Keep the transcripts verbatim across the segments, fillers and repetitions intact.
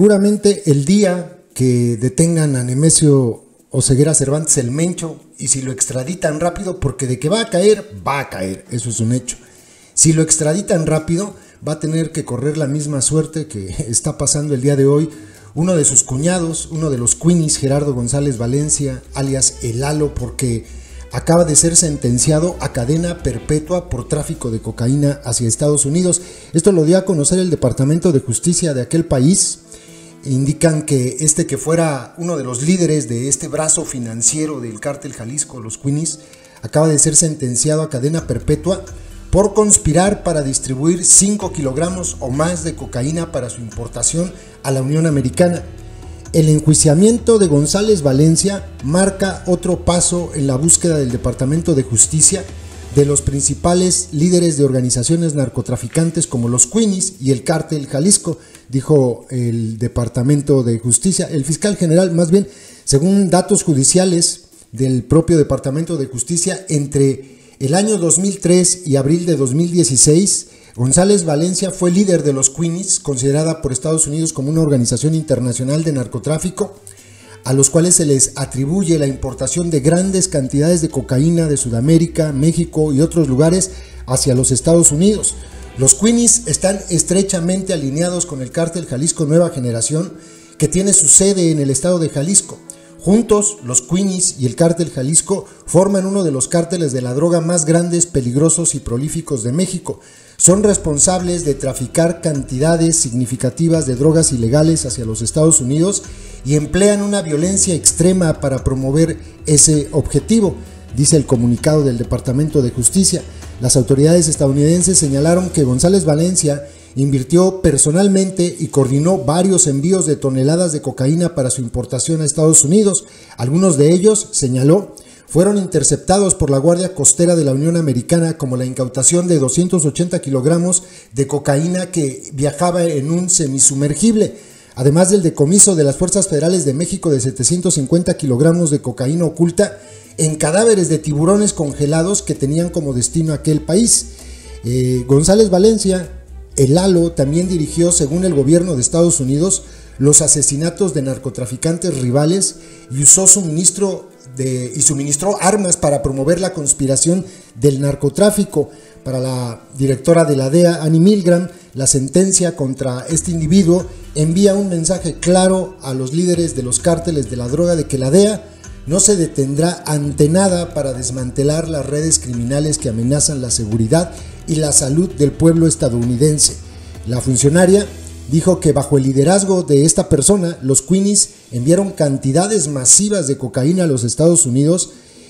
seguramente el día que detengan a Nemesio Oseguera Cervantes el Mencho, y si lo extraditan rápido, porque de que va a caer, va a caer, eso es un hecho. Si lo extraditan rápido, va a tener que correr la misma suerte que está pasando el día de hoy uno de sus cuñados, uno de los Queenies, Gerardo González Valencia, alias El Lalo, porque acaba de ser sentenciado a cadena perpetua por tráfico de cocaína hacia Estados Unidos. Esto lo dio a conocer el Departamento de Justicia de aquel país. Indican que este que fuera uno de los líderes de este brazo financiero del cártel Jalisco, los Queenies, acaba de ser sentenciado a cadena perpetua por conspirar para distribuir cinco kilogramos o más de cocaína para su importación a la Unión Americana. El enjuiciamiento de González Valencia marca otro paso en la búsqueda del Departamento de Justicia de los principales líderes de organizaciones narcotraficantes como los Queenies y el cártel Jalisco, dijo el Departamento de Justicia. El fiscal general, más bien, según datos judiciales del propio Departamento de Justicia, entre el año dos mil tres y abril de dos mil dieciséis, González Valencia fue líder de los Queenies, considerada por Estados Unidos como una organización internacional de narcotráfico, a los cuales se les atribuye la importación de grandes cantidades de cocaína de Sudamérica, México y otros lugares hacia los Estados Unidos. Los Queenies están estrechamente alineados con el cártel Jalisco Nueva Generación, que tiene su sede en el estado de Jalisco. Juntos, los Queenies y el cártel Jalisco forman uno de los cárteles de la droga más grandes, peligrosos y prolíficos de México. Son responsables de traficar cantidades significativas de drogas ilegales hacia los Estados Unidos y emplean una violencia extrema para promover ese objetivo, dice el comunicado del Departamento de Justicia. Las autoridades estadounidenses señalaron que González Valencia invirtió personalmente y coordinó varios envíos de toneladas de cocaína para su importación a Estados Unidos. Algunos de ellos, señaló, fueron interceptados por la Guardia Costera de la Unión Americana, como la incautación de doscientos ochenta kilogramos de cocaína que viajaba en un semisumergible, además del decomiso de las Fuerzas Federales de México de setecientos cincuenta kilogramos de cocaína oculta en cadáveres de tiburones congelados que tenían como destino aquel país. Eh, González Valencia, El Lalo, también dirigió, según el gobierno de Estados Unidos, los asesinatos de narcotraficantes rivales y usó suministro de, y suministró armas para promover la conspiración del narcotráfico. Para la directora de la D E A, Annie Milgram, la sentencia contra este individuo envía un mensaje claro a los líderes de los cárteles de la droga de que la D E A no se detendrá ante nada para desmantelar las redes criminales que amenazan la seguridad y la salud del pueblo estadounidense. La funcionaria dijo que bajo el liderazgo de esta persona, los Queenies enviaron cantidades masivas de cocaína a los Estados Unidos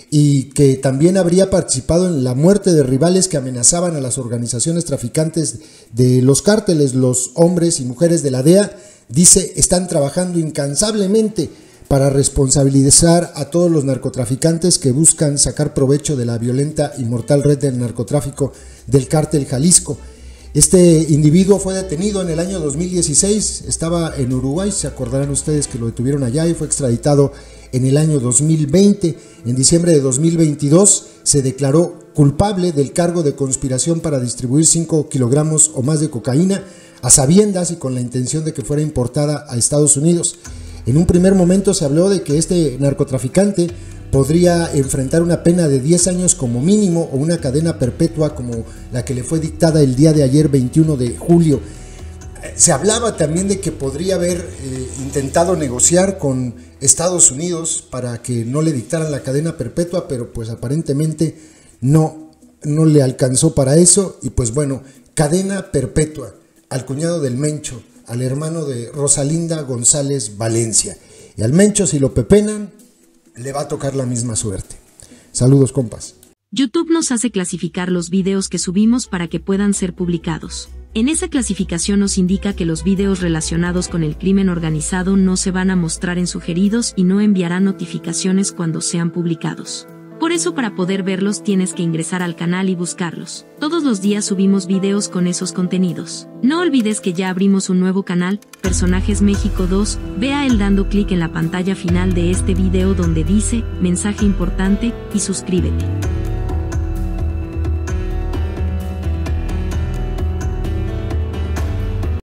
y que también habría participado en la muerte de rivales que amenazaban a las organizaciones traficantes de los cárteles. Los hombres y mujeres de la D E A, dice, están trabajando incansablemente para responsabilizar a todos los narcotraficantes que buscan sacar provecho de la violenta y mortal red del narcotráfico del cártel Jalisco. Este individuo fue detenido en el año dos mil dieciséis, estaba en Uruguay, se acordarán ustedes que lo detuvieron allá, y fue extraditado en el año dos mil veinte. En diciembre de dos mil veintidós se declaró culpable del cargo de conspiración para distribuir cinco kilogramos o más de cocaína a sabiendas y con la intención de que fuera importada a Estados Unidos. En un primer momento se habló de que este narcotraficante podría enfrentar una pena de diez años como mínimo o una cadena perpetua como la que le fue dictada el día de ayer, veintiuno de julio. Se hablaba también de que podría haber eh, intentado negociar con Estados Unidos para que no le dictaran la cadena perpetua, pero pues aparentemente no, no le alcanzó para eso. Y pues bueno, cadena perpetua al cuñado del Mencho, al hermano de Rosalinda González Valencia. Y al Mencho, si lo pepenan, le va a tocar la misma suerte. Saludos, compas. YouTube nos hace clasificar los videos que subimos para que puedan ser publicados. En esa clasificación nos indica que los videos relacionados con el crimen organizado no se van a mostrar en sugeridos y no enviará notificaciones cuando sean publicados. Por eso, para poder verlos tienes que ingresar al canal y buscarlos. Todos los días subimos videos con esos contenidos. No olvides que ya abrimos un nuevo canal, Personajes México dos, ve a él dando clic en la pantalla final de este video donde dice, mensaje importante, y suscríbete.